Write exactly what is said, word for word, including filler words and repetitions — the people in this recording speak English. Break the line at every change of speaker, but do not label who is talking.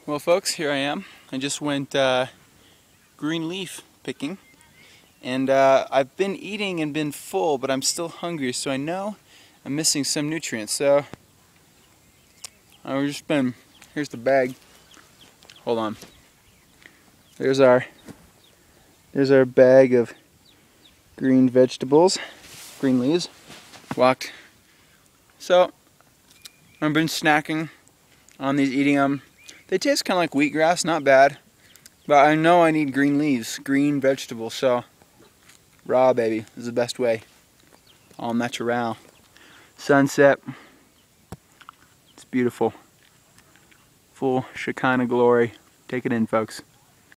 Well folks, here I am. I just went uh, green leaf picking, and uh, I've been eating and been full, but I'm still hungry, so I know I'm missing some nutrients. So I've just been, here's the bag. Hold on. There's our there's our bag of green vegetables, green leaves. Walked. So I've been snacking on these, eating them. They taste kind of like wheatgrass, not bad. But I know I need green leaves, green vegetables, so raw baby is the best way. All natural. Sunset. It's beautiful. Full Shekinah glory. Take it in, folks.